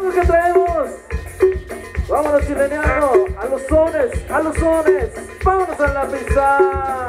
ritmos que traemos. Vámonos chileneando a los sones, a los sones. Vámonos a la pista.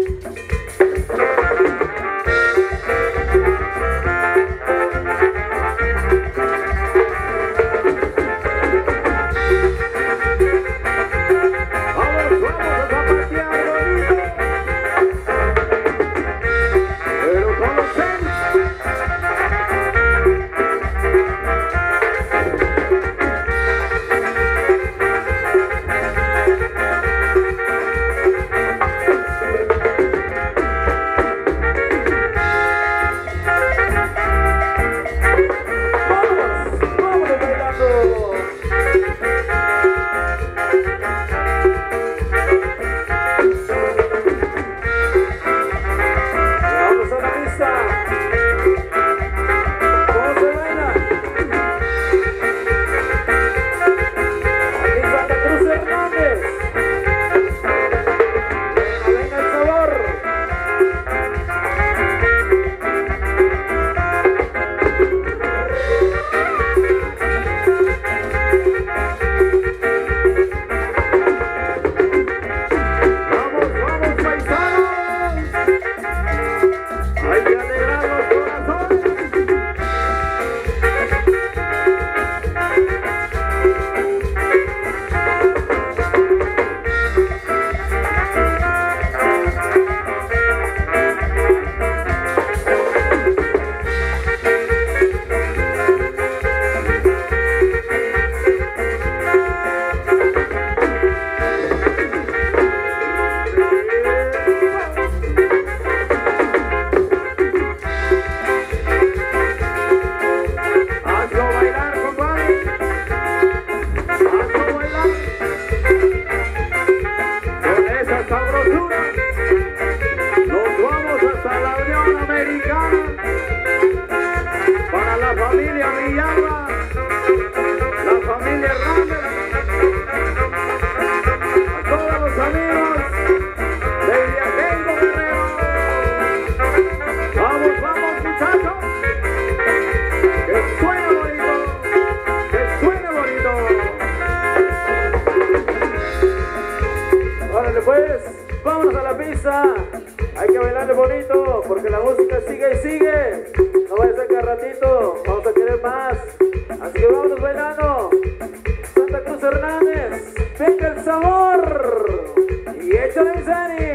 Vámonos a la pista. Hay que bailarle bonito porque la música sigue y sigue. No vaya a ser que al ratito vamos a querer más. Así que vámonos bailando. Santa Cruz Hernández, venga el sabor y échale mi Sani.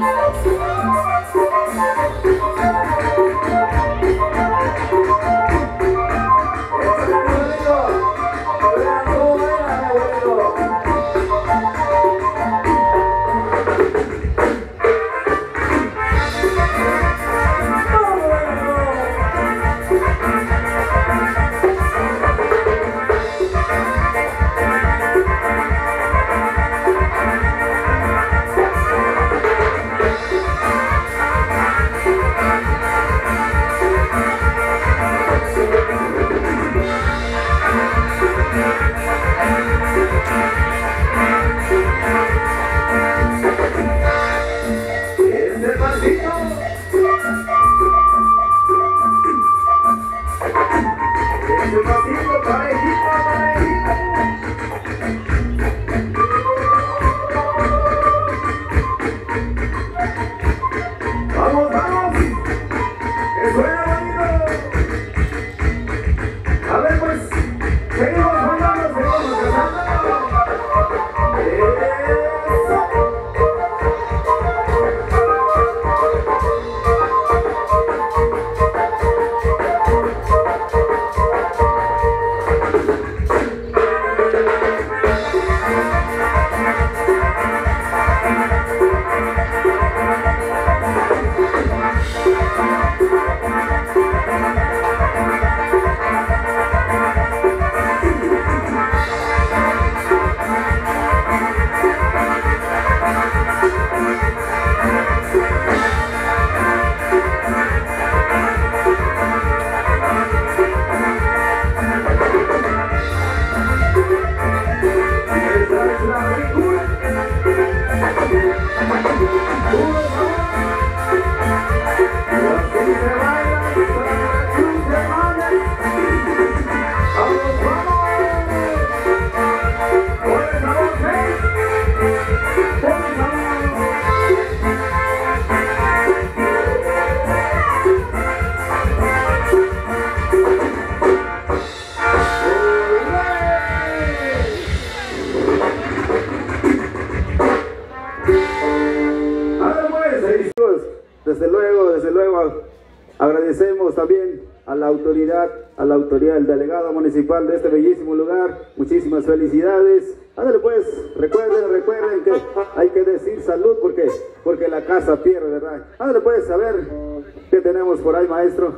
Desde luego, agradecemos también a la autoridad del delegado municipal de este bellísimo lugar. Muchísimas felicidades. Ándale pues, recuerden que hay que decir salud porque la casa pierde, ¿verdad? Ándale pues, a ver, ¿qué tenemos por ahí, maestro?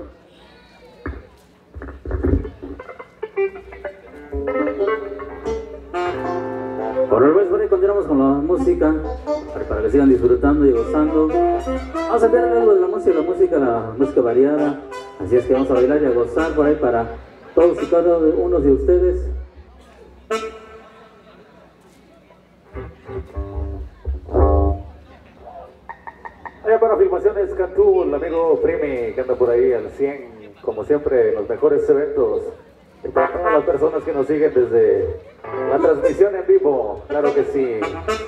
Bueno, pues por ahí continuamos con la música para que sigan disfrutando y gozando. Vamos a ver algo de la música variada. Así es que vamos a bailar y a gozar por ahí para todos y cada uno de ustedes. Allá para Filmaciones Cantú, el amigo Primi que anda por ahí al 100, como siempre, en los mejores eventos. Y para todas las personas que nos siguen desde la transmisión en vivo, claro que sí.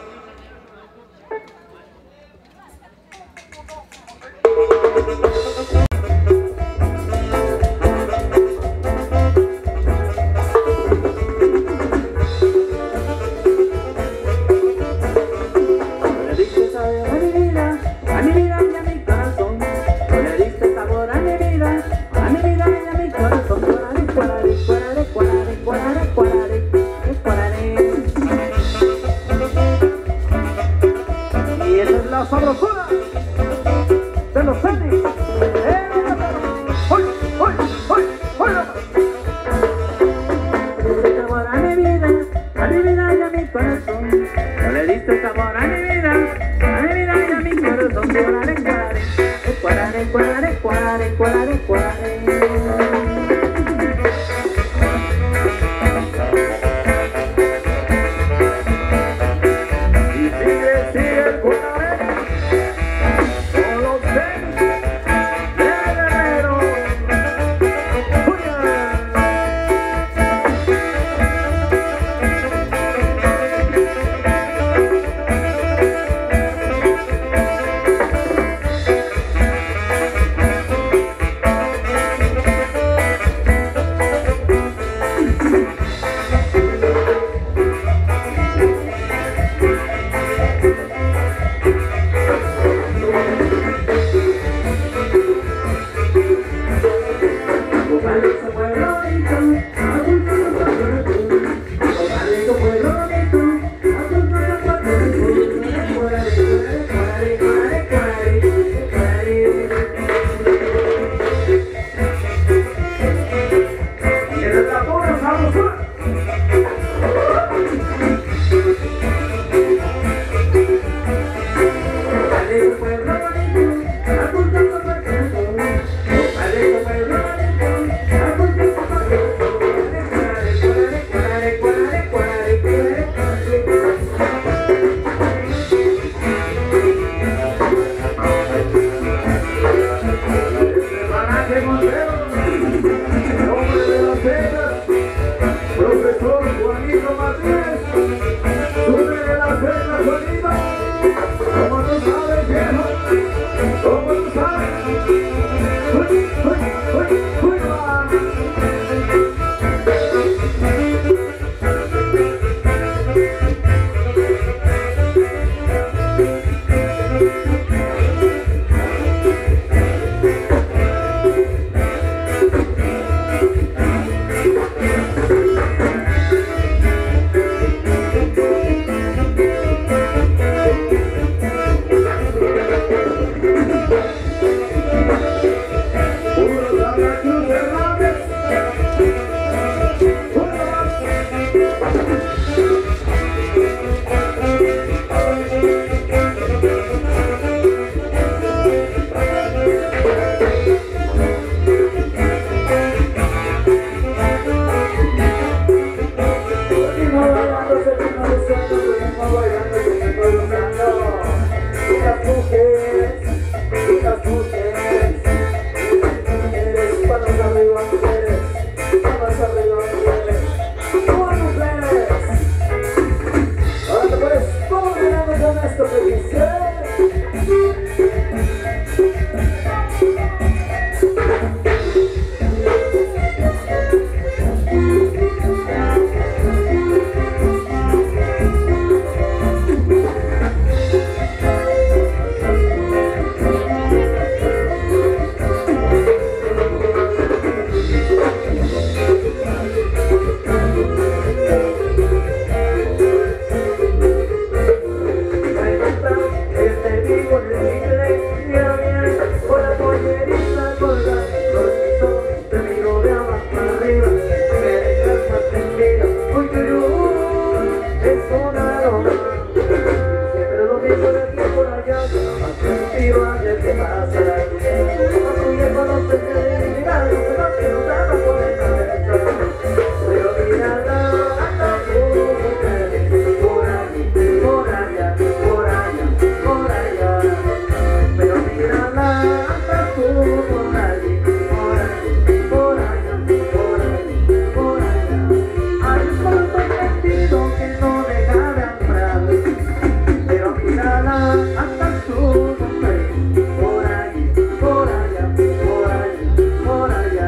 Sabrosura de los Fénix. ¡Hoy! Diste sabor a mi vida y a mi corazón. No le diste sabor a mi vida y a mi corazón. Cuarare. tiro a ver qué pasa. Como tú ya conoces que debilidad, no sé lo que nos daba por el cabeza. Pero mírala, anda tú, por allí, por allá, por allá, por allá. Pero mírala, anda tú, por allí, por allí, por allá, por allí, por allá. Hay un cuarto vestido que no deja de entrar. Pero mírala, anda tú, por allí, por allá, por allí, por allá.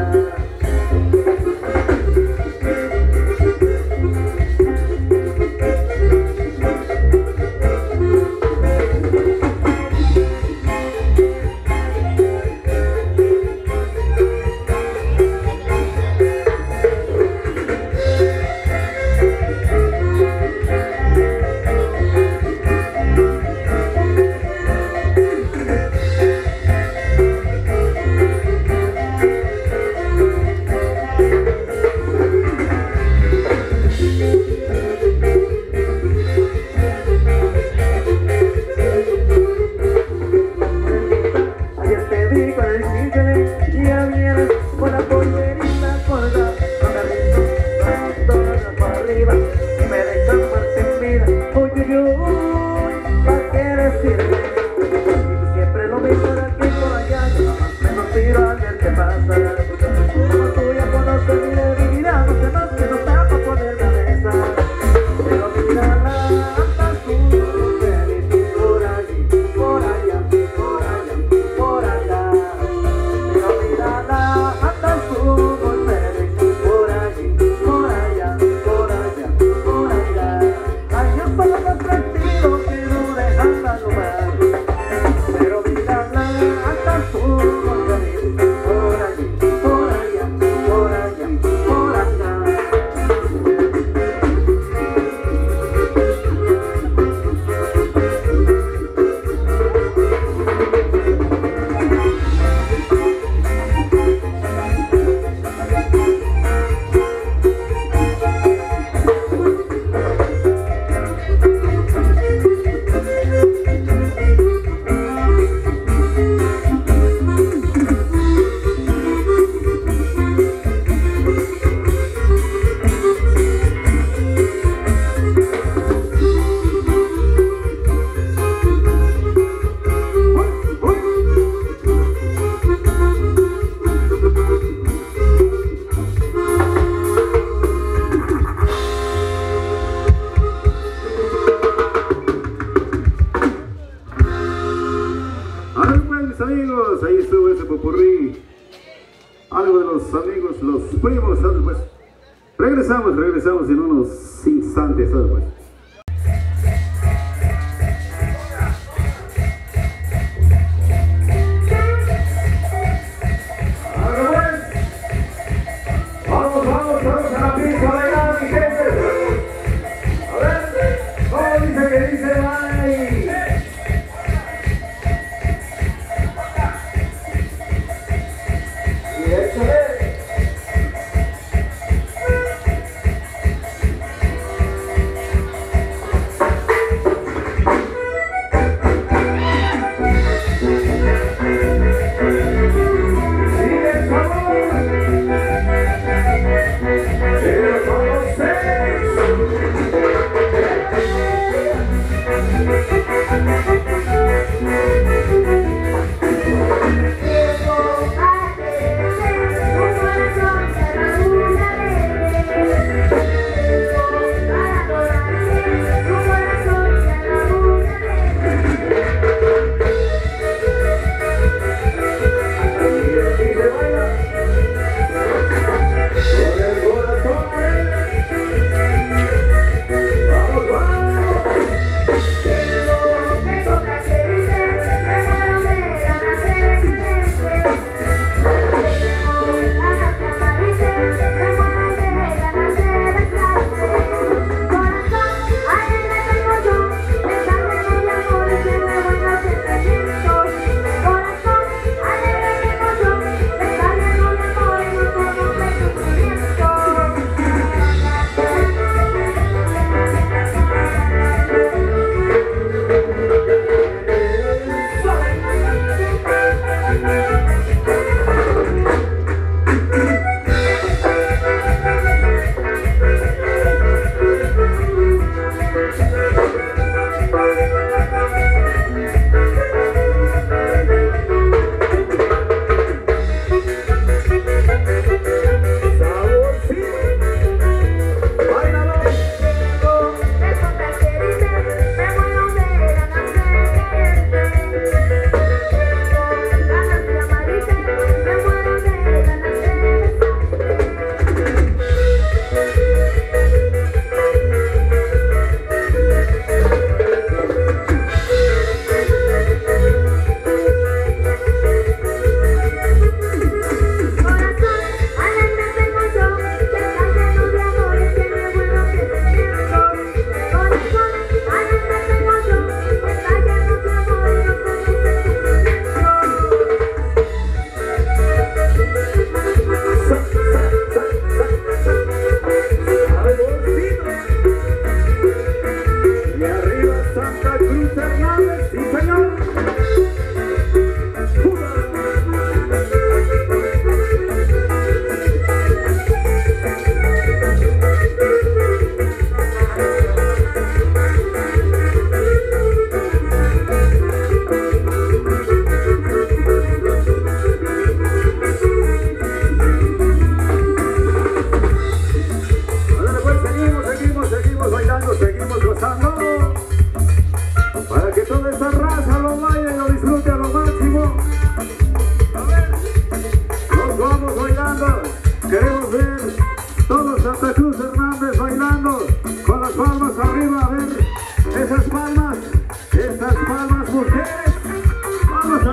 Ayer te vi con el chicle y ayer con la pollerita colgada, con la risa para arriba y me dejan muerta en vida. Oye, ¿para qué decirme? Siempre lo mismo de aquí por allá, yo nomás me lo tiro a ver qué pasa. Como tú ya conoces mi debilidad, no sé más que no está para poner la mesa. Pero mírala, anda tú, feliz, por allí, por allá, por allá, por allá. Pero mírala, anda tú, feliz, por allí, por allá, por allá, por allá. Hay un solo atractivo que no dejan de lugar. Pero mírala, anda tú, feliz, por allí, por allá, por allá, por allá. Ahora pues, mis amigos, ahí estuvo ese popurrí. Algo de los amigos, los primos, ahora pues. Regresamos en unos instantes, ahora pues. Vamos a la pista, bailar, mi gente. A ver, ¿cómo dice que dice ay? Y échale.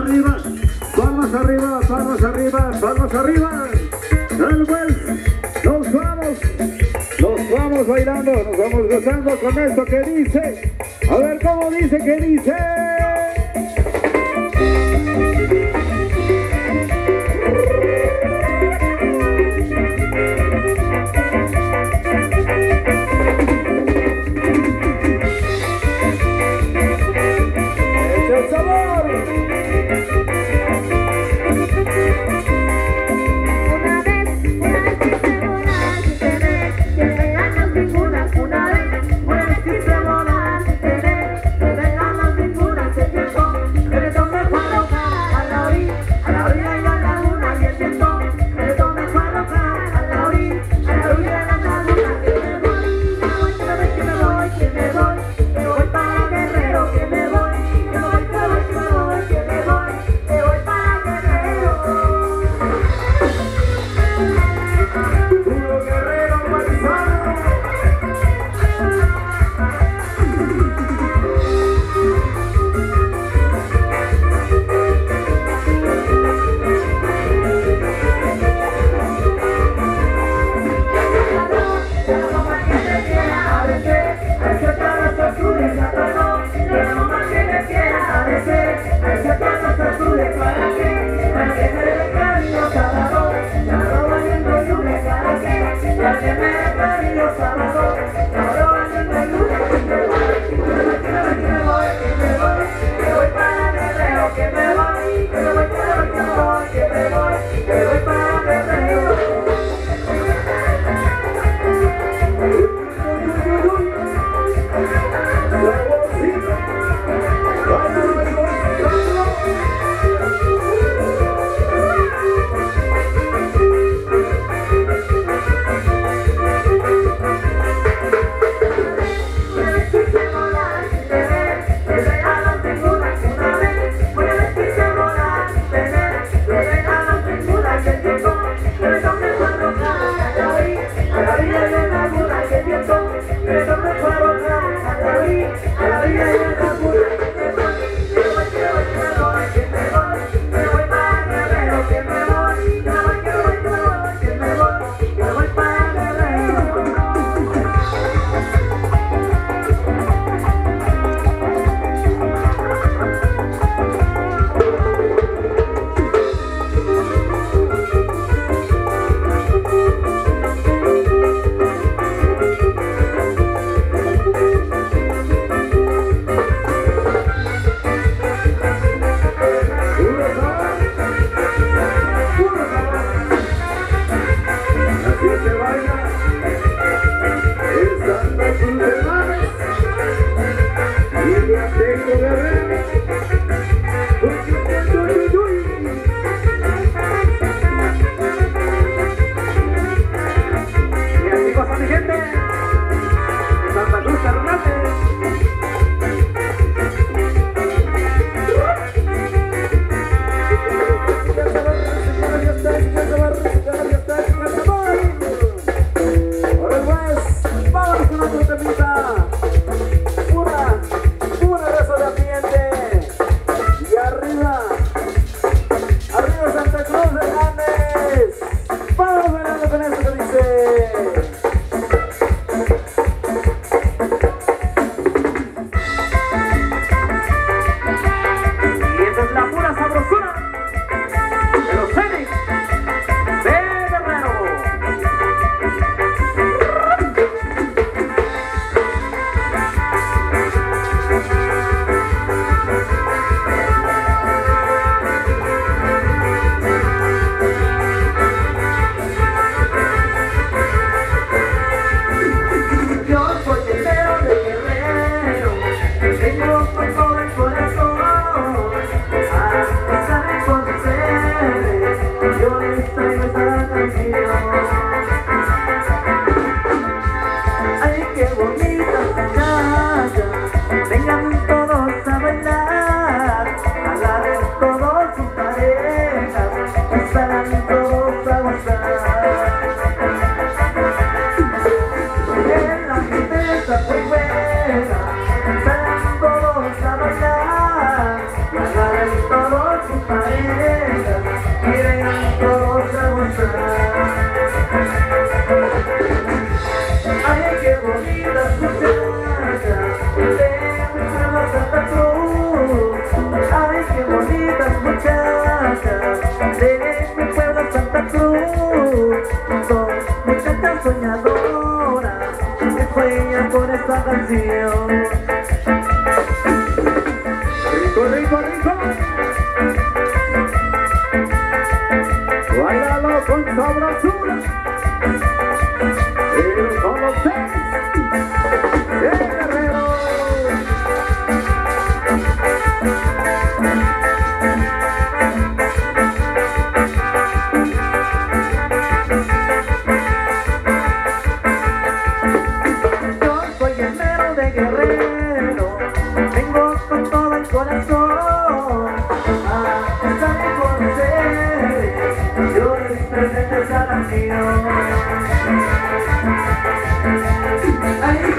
arriba, palmas arriba, palmas arriba, palmas arriba. Dale pues, nos vamos bailando, nos vamos gozando con esto que dice. A ver cómo dice, que dice. ¡El sabor! Una vez quise volar sin tener ganas ninguna. Una vez quise volar sin tener ganas ninguna.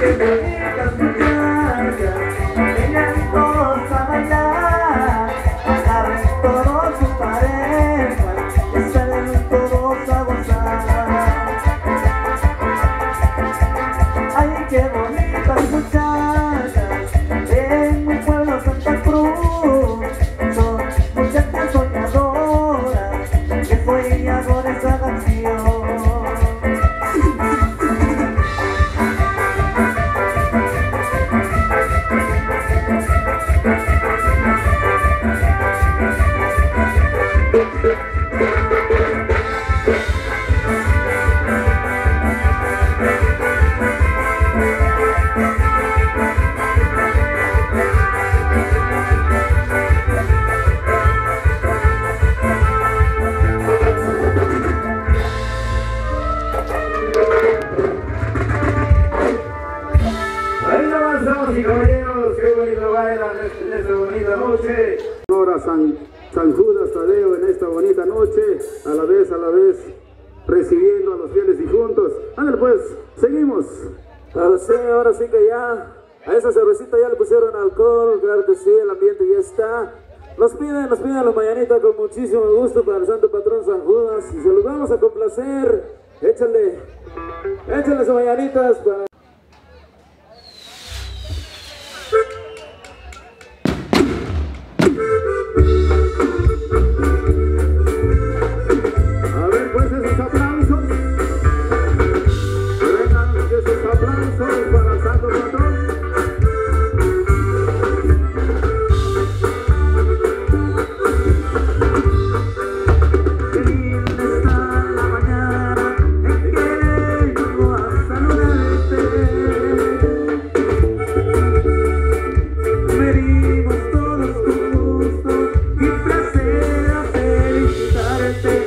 qué bonitas muchachas, vengan todos a bailar, agarren todos sus parejas, y salen todos a gozar. Ay, qué bonitas muchachas, en mi pueblo Santa Cruz, son muchachas soñadoras, que fue y hago de esa canción. San Judas Tadeo en esta bonita noche, a la vez, recibiendo a los fieles difuntos. Ándale pues, seguimos. Ahora sí que ya, a esa cervecita ya le pusieron alcohol, claro que sí, el ambiente ya está. Nos piden la mañanita con muchísimo gusto para el santo patrón San Judas y se los vamos a complacer. Échale sus mañanitas para... A ver pues esos aplausos. Vengan esos aplausos para el santo patrón. Qué linda está la mañana en que vengo a saludarte. Venimos todos con gusto y placer a felicitarte.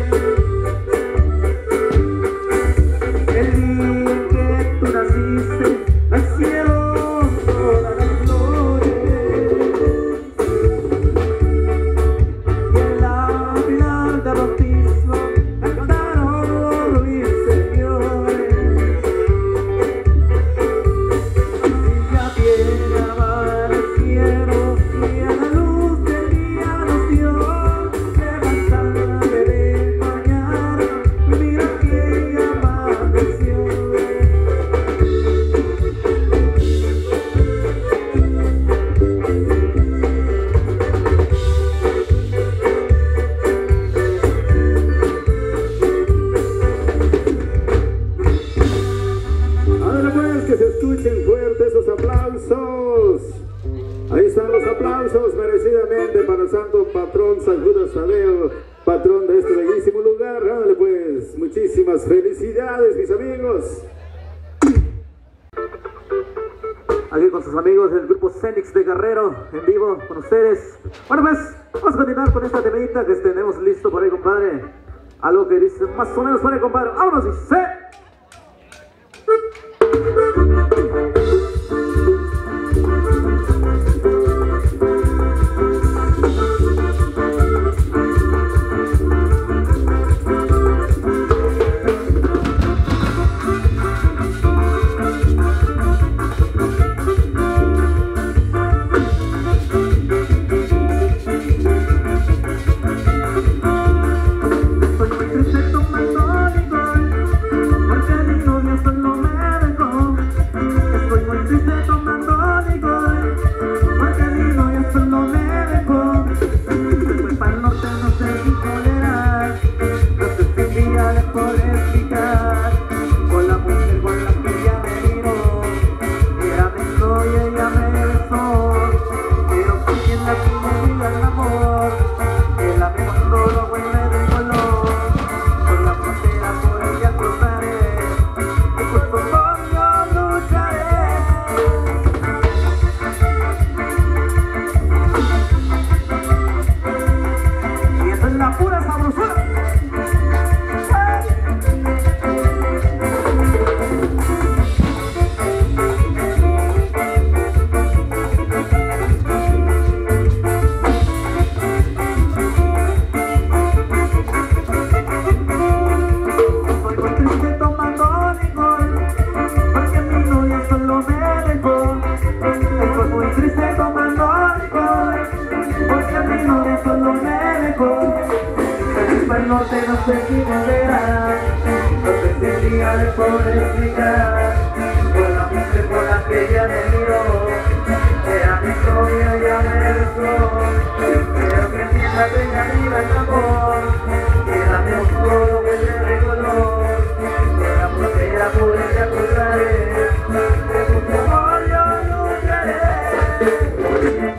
El día en que tú naciste, al cielo todas las flores. Y en la final de bautismo cantaron los ruiseñores. Y ya viene amaneciendo y a la luz del día nos dio levantarme de mañana. Mira que ya amaneció. Ahora pues que se escuchen fuerte esos aplausos. Ahí están los aplausos merecidamente para el santo patrón San Judas Tadeo, patrón de este bellísimo lugar. Ándale pues, muchísimas felicidades mis amigos. Aquí con sus amigos del grupo Cenix de Guerrero, en vivo con ustedes. Bueno pues, vamos a continuar con esta temita que tenemos listo por ahí, compadre. Algo que dice más o menos por ahí, compadre. ¡Vámonos! Dice... Soy muy triste tomando licor, norte nos equivocamos, no sé si un día le podré explicar, por la mujer por la que ella me miró, era mi novia, ya me besó, quiero que entienda que ella viva el amor, que la me oscuro lo que le recoló, que la botella pura te acordaré, de tu amor yo nunca haré.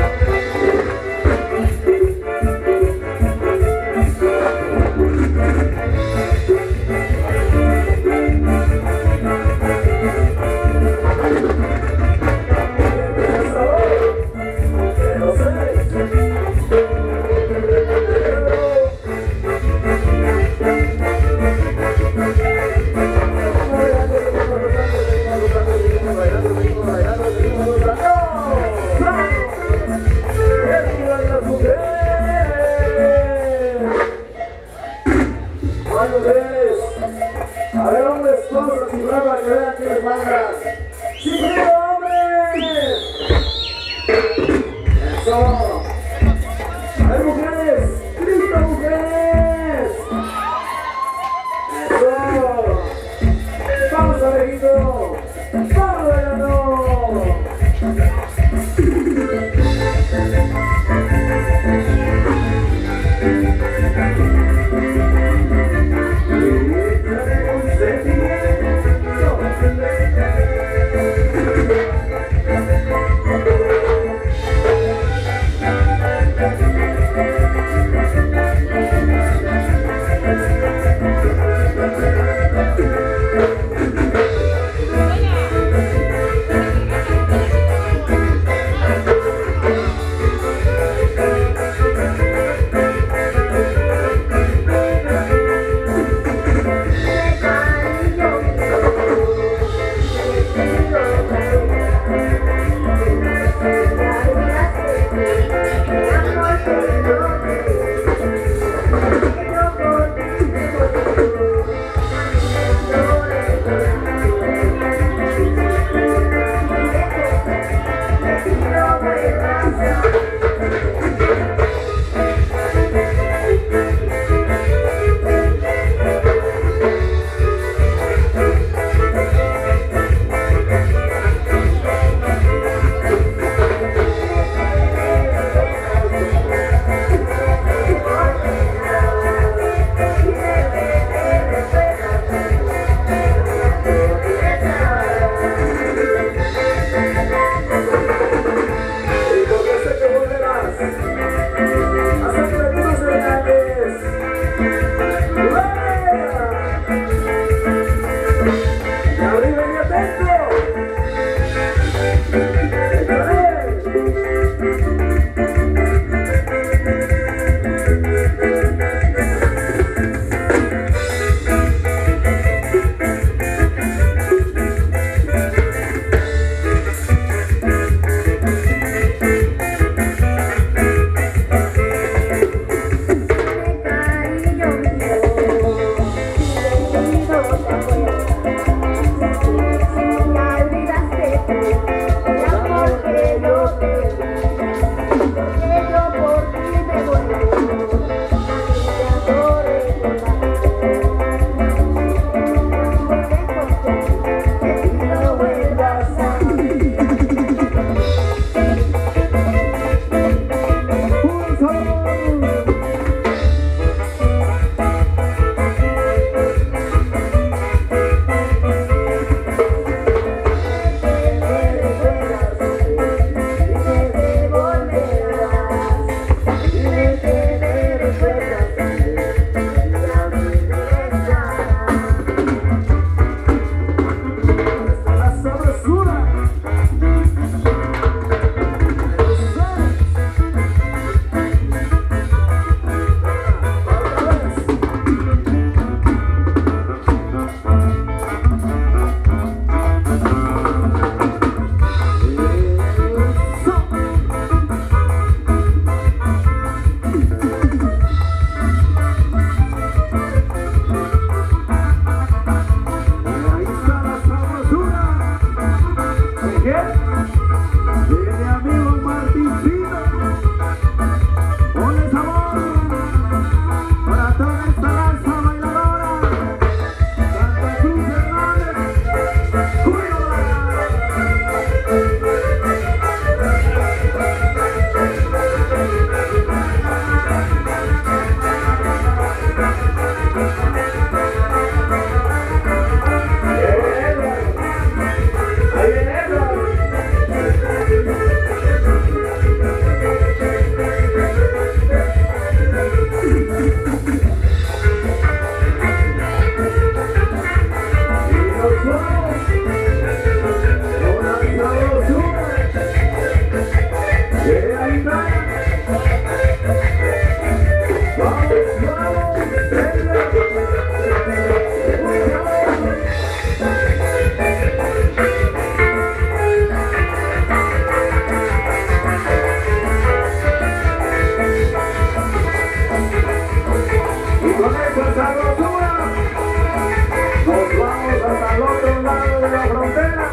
A ver, hombres, todos a figurar para que vean que les mandas. ¡Sí, frío, hombres! ¡Eso! A ver, mujeres, ¡listo, mujeres! ¡Eso! ¡Vamos, abejito! ¡Vamos, verano! con esa sabrosura nos vamos hasta el otro lado de la frontera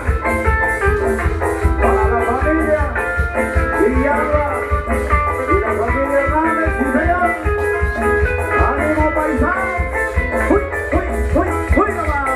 para la familia Villalba y la familia Hernández, sí señor. ¡Ánimo paisanos! ¡Uy, uy, uy, uy nomás!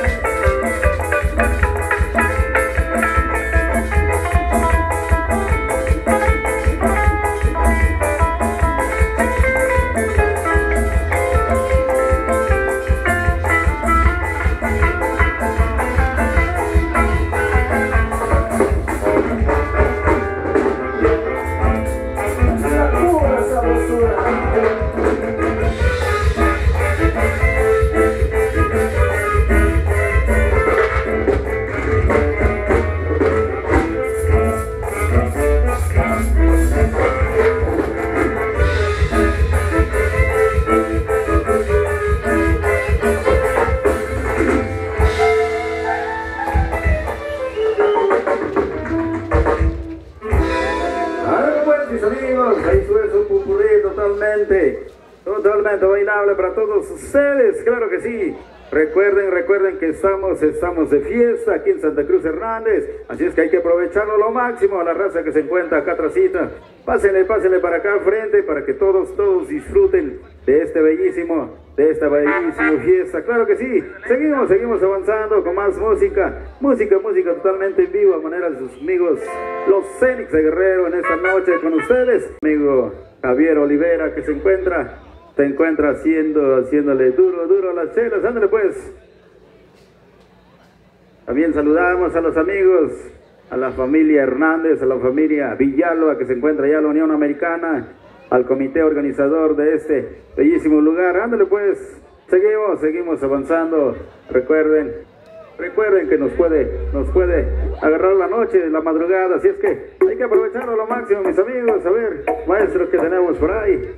Totalmente bailable para todos ustedes, claro que sí. Recuerden que estamos de fiesta aquí en Santa Cruz Hernández, así es que hay que aprovecharlo lo máximo a la raza que se encuentra acá atrásita. Pásenle para acá al frente para que todos disfruten de esta bellísima fiesta, claro que sí. Seguimos avanzando con más música totalmente en vivo a manera de sus amigos los Cenix de Guerrero en esta noche con ustedes. Amigo Javier Olivera que se encuentra haciéndole duro a las chelas. Ándale pues. También saludamos a los amigos, a la familia Hernández, a la familia Villalba que se encuentra allá en la Unión Americana, al comité organizador de este bellísimo lugar. Ándale pues, seguimos avanzando. Recuerden que nos puede agarrar la noche, la madrugada, así es que hay que aprovecharlo lo máximo, mis amigos. A ver, maestros, que tenemos por ahí.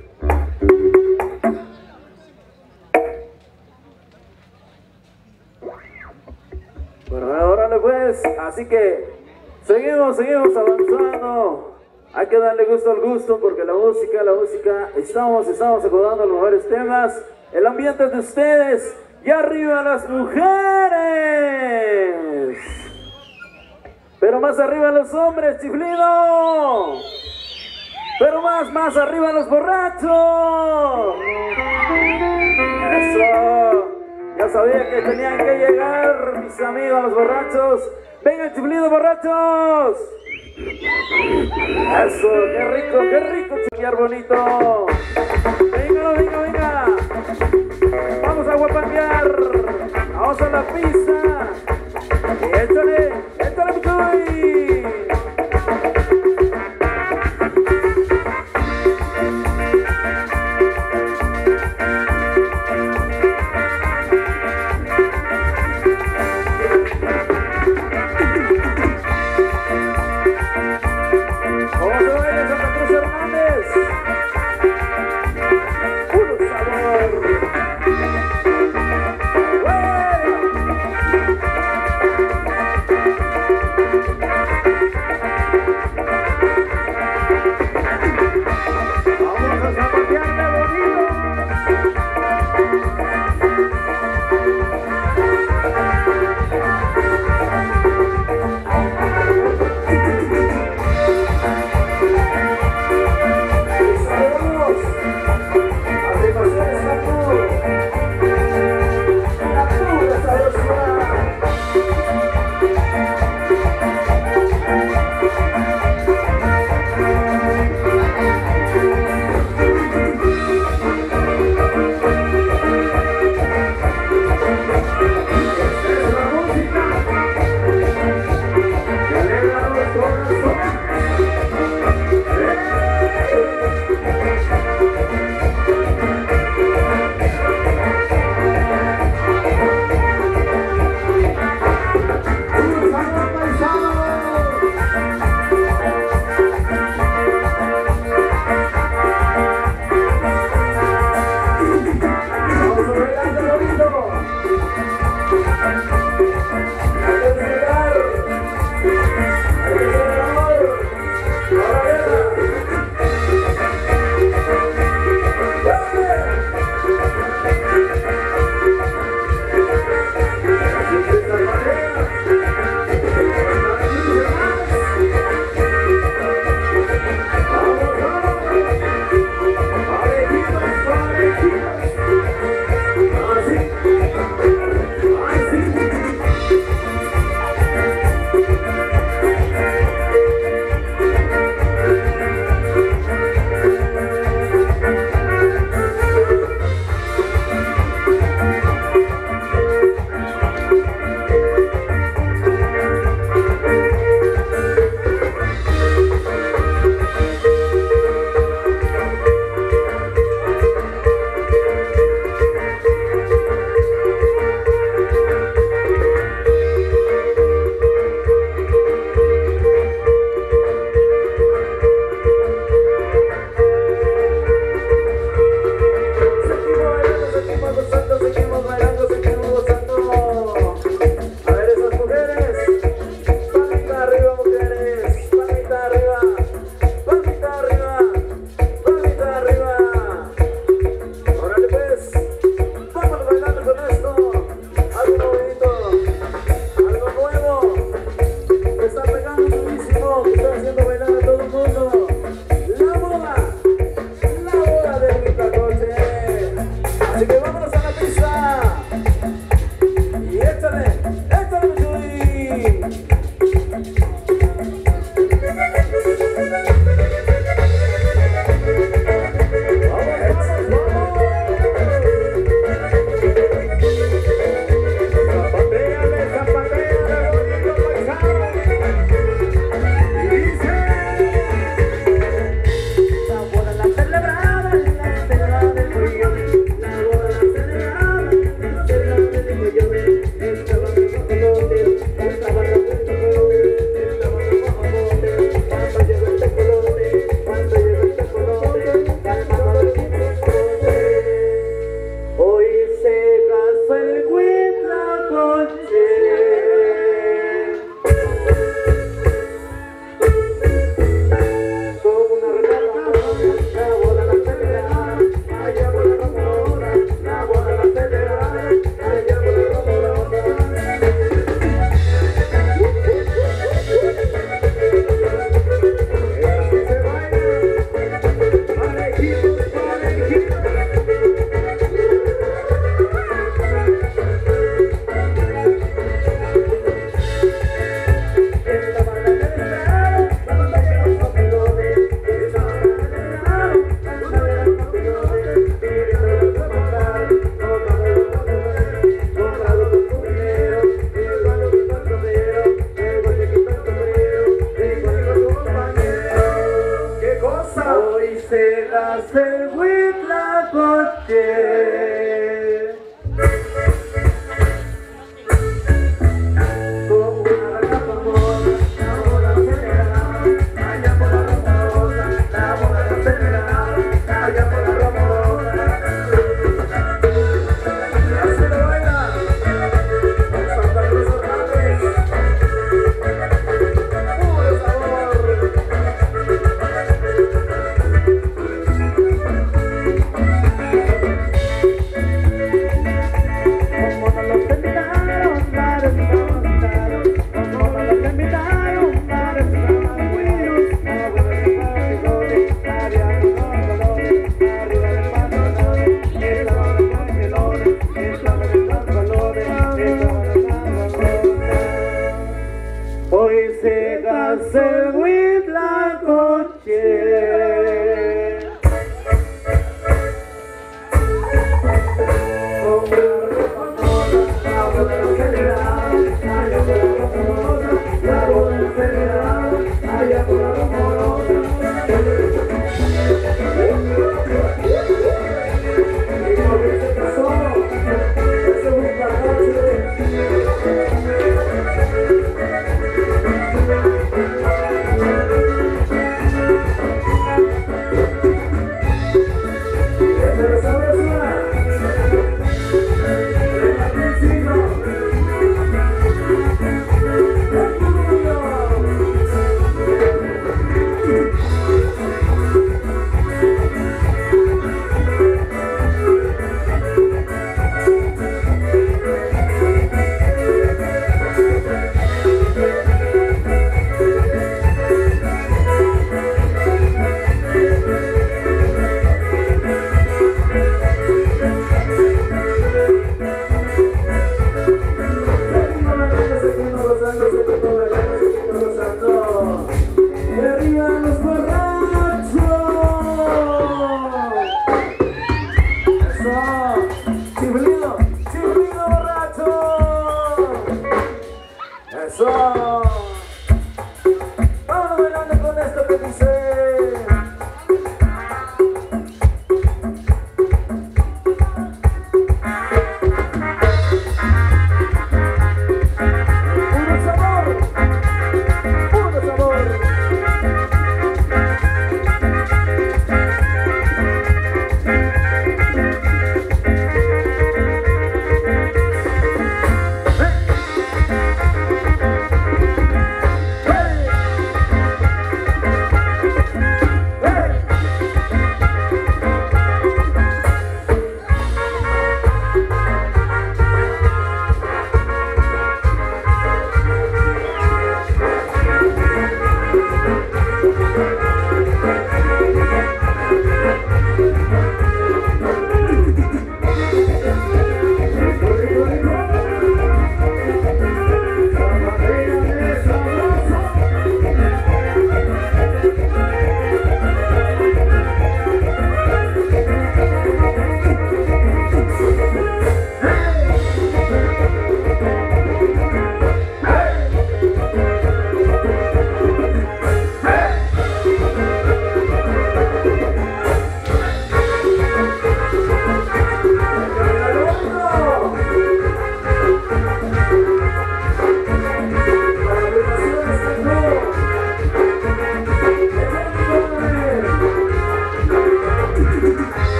Bueno, órale pues, así que seguimos avanzando. Hay que darle gusto al gusto porque la música, estamos acordando los mejores temas. El ambiente es de ustedes. Y arriba las mujeres. Pero más arriba los hombres, chiflido. Pero más arriba los borrachos. Eso. Ya sabía que tenían que llegar mis amigos los borrachos. Venga, chiflido, borrachos. Eso, qué rico chiflear bonito. Venga. Vamos a guapanguear. Vamos a la pista. Y échale mucho.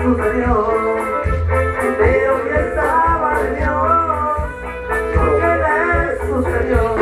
sucedió, pero que estaba de Dios lo que le sucedió.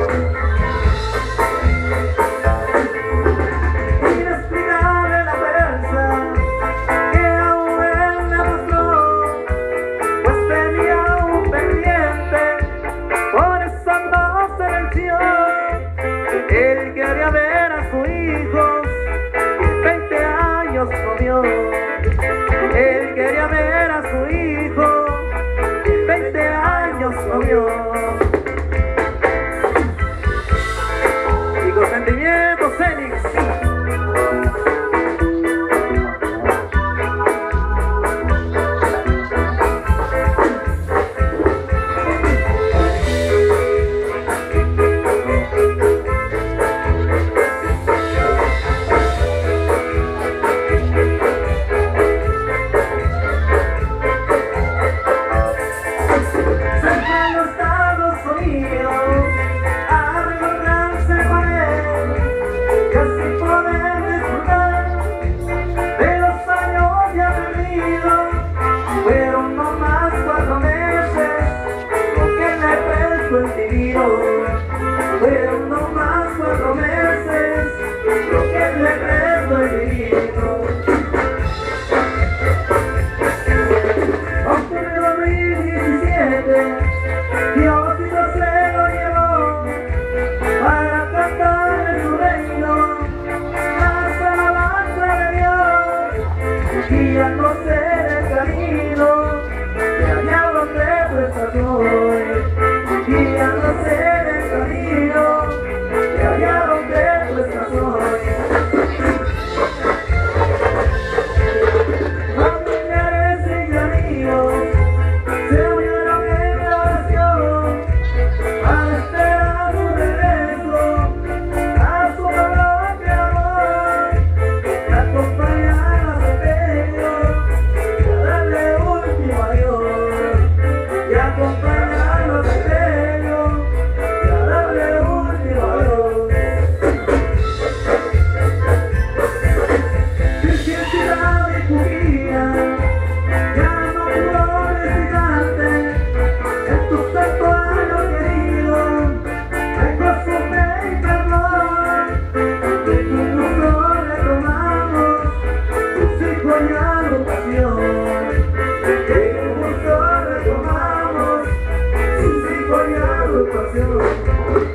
Inexplicable la fuerza que aún él me mostró, pues tenía un pendiente, por eso no se venció. Él quería ver a su hijo, 20 años no vio. Él quería ver a su hijo, 20 años no vio. Y con sentimientos, Félix. Fueron no más 4 meses lo que le presto el vivido. Octubre de 2017, Diosito se lo llevó para cantar en su reino las alabanzas de Dios, y ya no sé el camino de allá donde tú estás hoy. Y ya no sé el camino de allá donde tú estás hoy. Familiares y amigos se unieron en la oración para esperar su regreso a su propio amor, y acompañar a su pequeño y a darle último adiós, y acompañar a su pequeño y a darle último adiós. Felicidad y pujía, ya no puedo necesitarte en tu santuario querido. Tengo su fe y perdón, y tu gusto retomamos tus hijos y agrupación. Y tu gusto retomamos tus hijos y agrupación.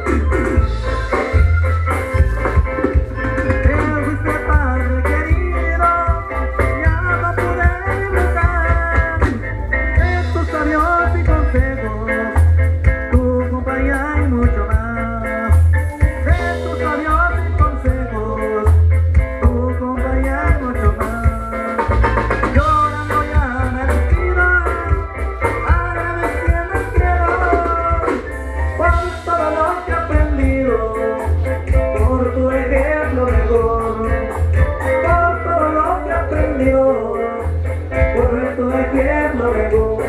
Te fuiste padre querido, ya no pude disfrutar de tus sabios y consejos, tu compañía y mucho más. De tus sabios y consejos, tu compañía y mucho más. Llorando ya me despido, agradeciendo al cielo por todo lo que he aprendido, por tu ejemplo mejor, por todo lo que he aprendido, por tu ejemplo mejor.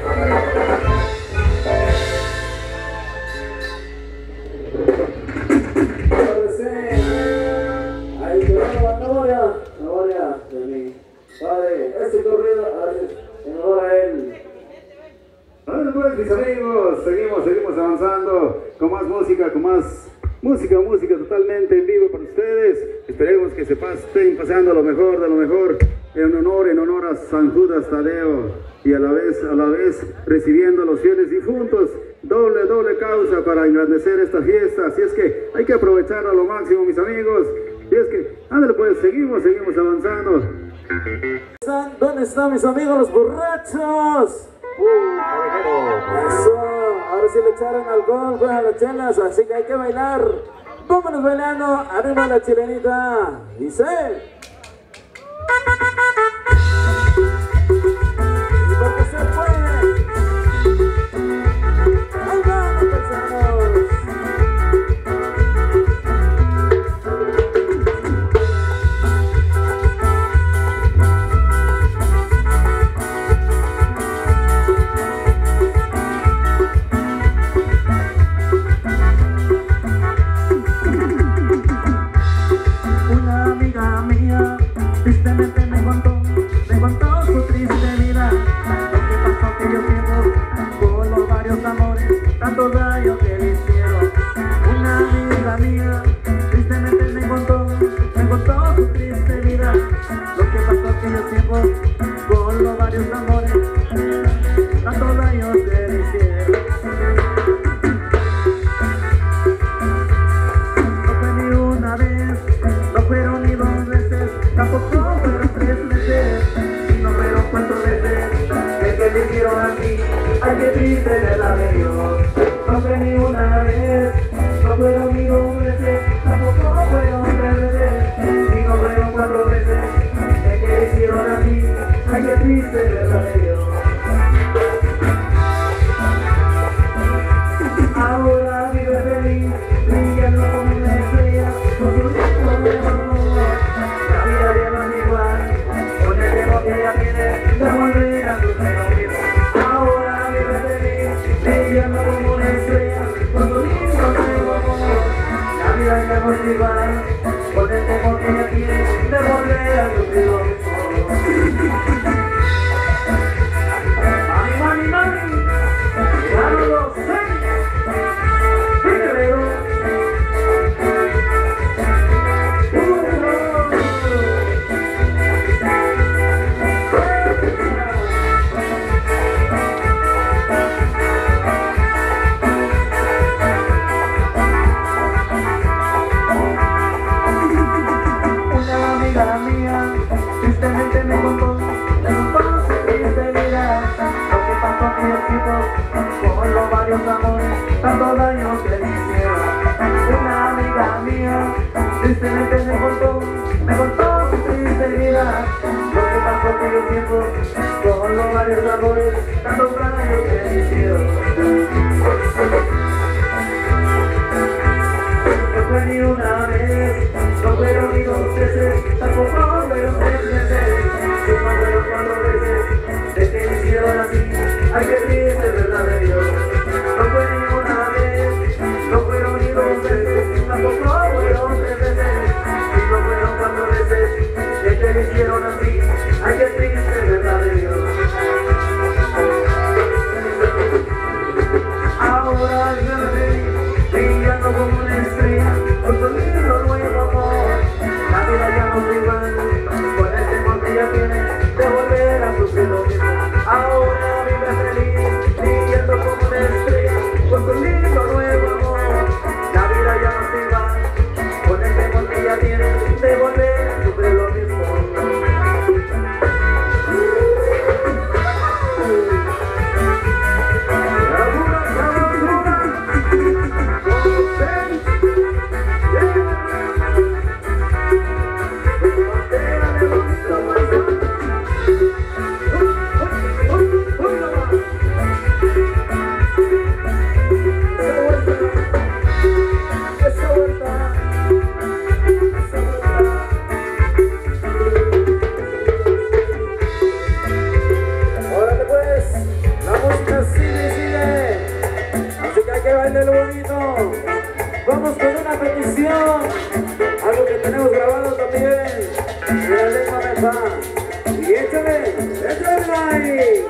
Ahí quedó la memoria de mi padre. Este corrido en honor a él. Bueno, pues mis amigos, seguimos avanzando con más música, música totalmente en vivo para ustedes. Esperemos que estén pasando lo mejor de lo mejor, en honor a San Judas Tadeo, y a la vez recibiendo a los fieles difuntos. Doble causa para engrandecer esta fiesta, así es que hay que aprovecharla a lo máximo, mis amigos. Y es que, ándale pues, seguimos avanzando. ¿Dónde están mis amigos los borrachos? Eso, ahora sí le echaron alcohol, fueron las chelas, así que hay que bailar. Vámonos bailando, arriba la chilenita. Dice. Porque se puede. Ahí vamos, paisanos. Una amiga mía tristemente me contó tiempos, con los varios amores, tantos daños que le hicieron. No fue ni una vez, no fueron ni dos veces, tampoco fueron 3 veces, y no fueron 4 veces, de que le hicieron así, ay qué triste de la de Dios. No fue ni una vez, no fueron ni 2 veces, tampoco fueron 3 veces, y no fueron 4 veces, de que le hicieron así, ay qué triste de la de Dios. Ahora vive feliz, brillando como una estrella, con su tiempo de amor. La vida ya no es igual, con el tiempo que ella tiene, de volver a su feliz. Ahora vive feliz, brillando como una estrella, con su tiempo de amor. La vida ya no es igual, con el tiempo que ella tiene, de volver a su feliz. Mami, mami, mami, ya no lo sé. Una amiga mía tristemente me contó su triste vida, lo que pasó en el tiempo, con los varios amores, tantos daños que le hicieron. Una amiga mía tristemente me contó su triste vida, lo que pasó en el tiempo, con los varios amores, tantos daños que le hicieron. No fue ni una vez, no fueron ni 2 veces, tampoco fueron 3 veces, si no fueron 4 veces, de que me hicieron así, ay qué triste verdad de Dios. No fue ni una vez, no fueron ni 2 veces, tampoco fueron 3 veces, si no fueron 4 veces, de que me hicieron así, ay qué triste verdad de Dios. Ahora yo feliz, brillando como una estrella, con su lindo nuevo amor. La vida ya no es igual, con el temor que ella tiene, de volver a sufrir lo mismo. Ahora vive feliz, brillando como una estrella, con su lindo nuevo amor. La vida ya no es igual, con el temor que ella tiene, de volver a sufrir lo mismo. Órale pues, la música sigue, sigue, así que hay que bailar bonito. Vamos con una petición, algo que tenemos grabado también, de la lengua mesa. Y échale ahí.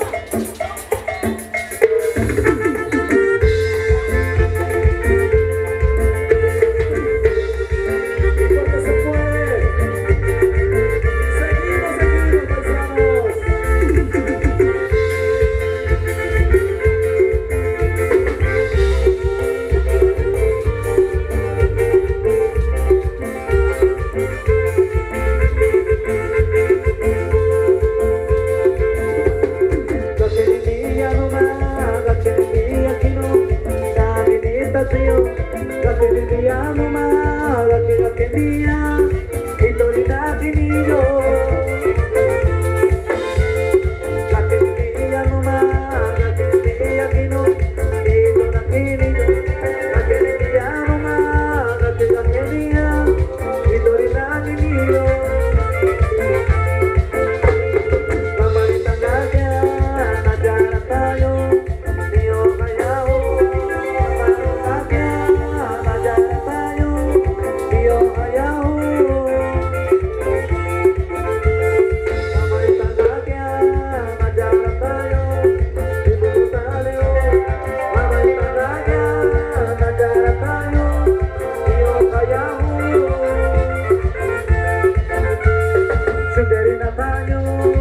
Natanyo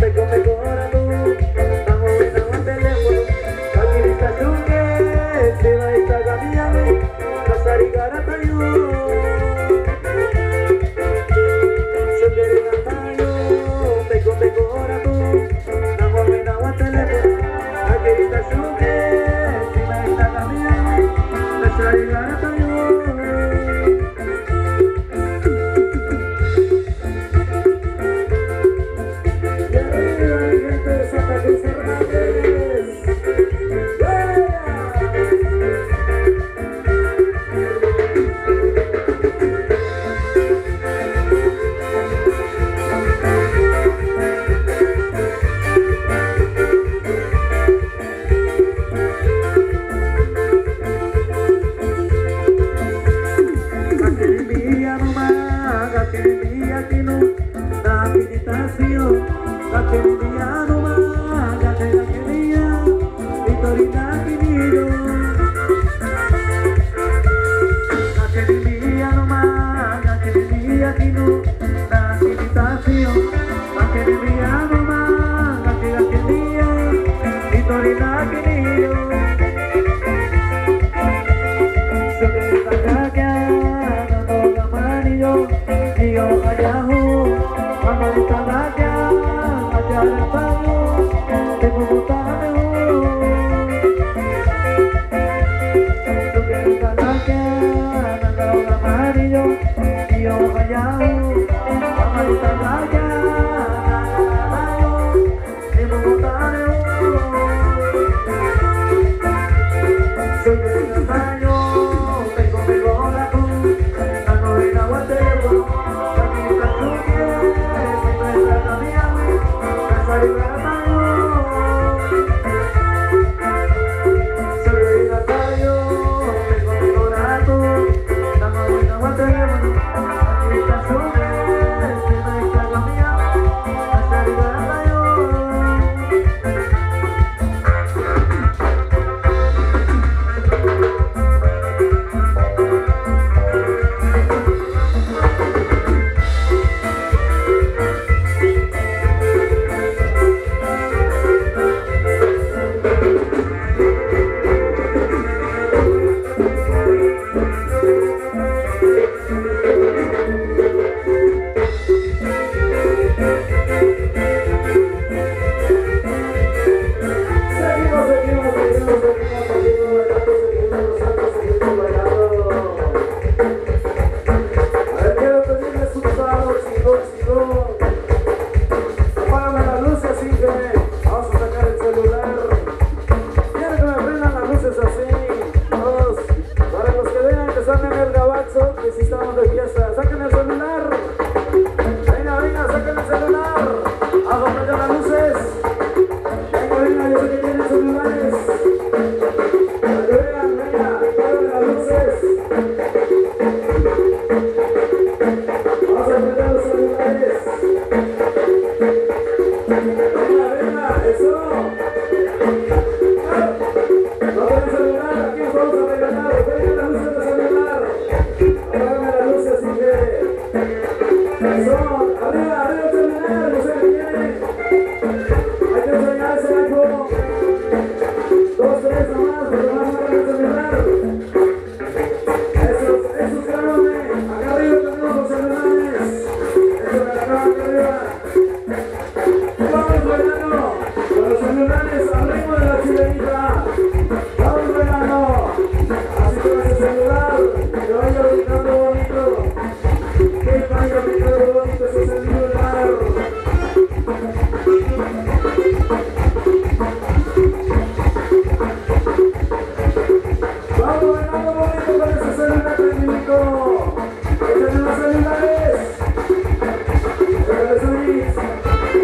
Échale los celulares.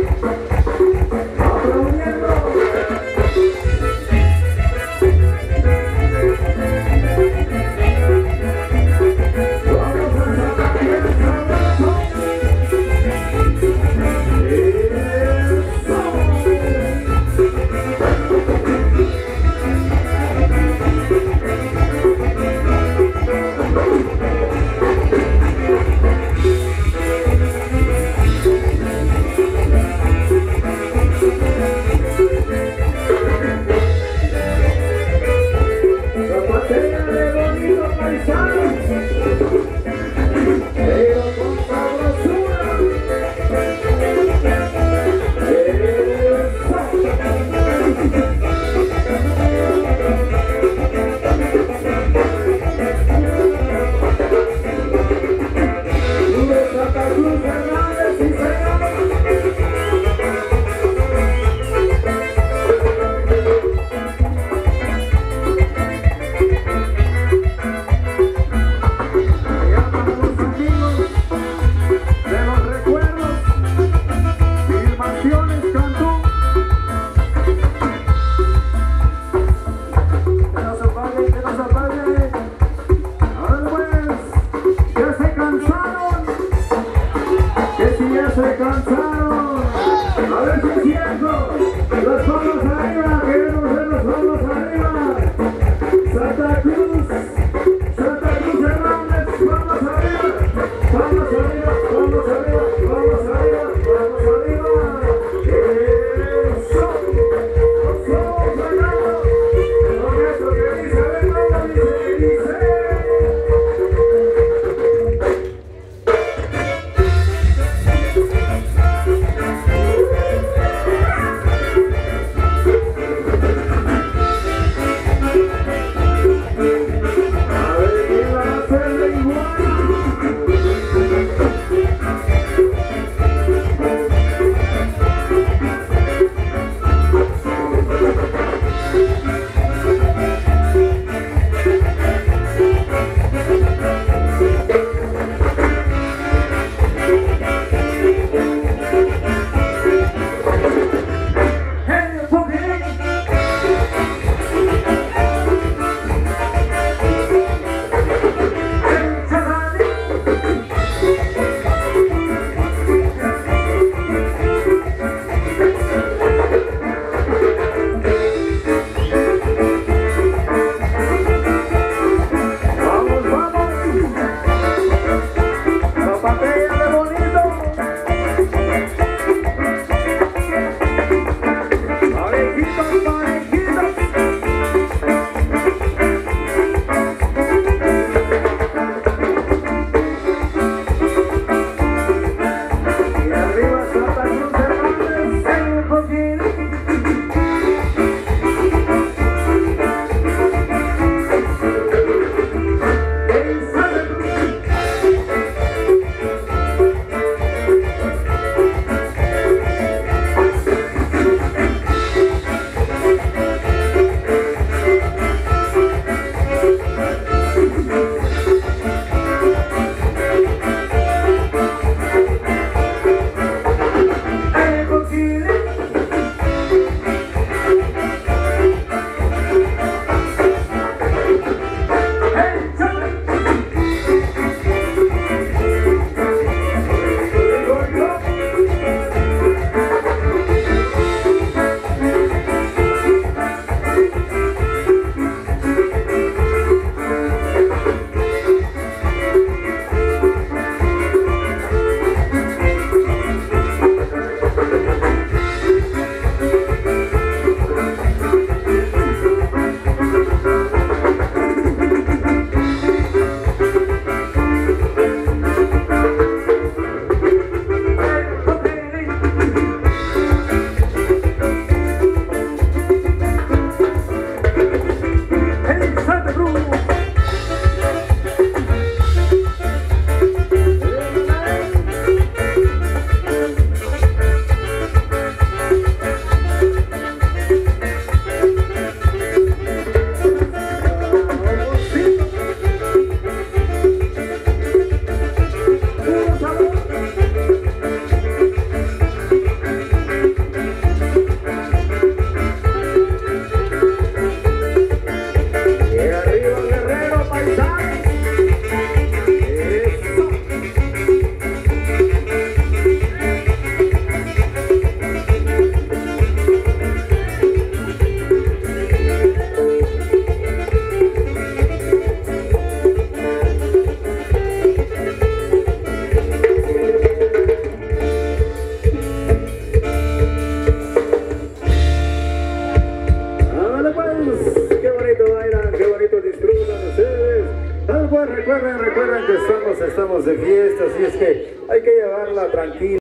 cansaron. A ver si es cierto. Las palmas arriba, queremos ver las palmas arriba. Santa Cruz Hernández, palmas arriba, palmas arriba, palmas arriba, palmas arriba, palmas arriba. Eso, nos vamos bailando. Con esto que dice, a ver cómo dice. Recuerden que estamos de fiesta, así es que hay que llevarla tranquila.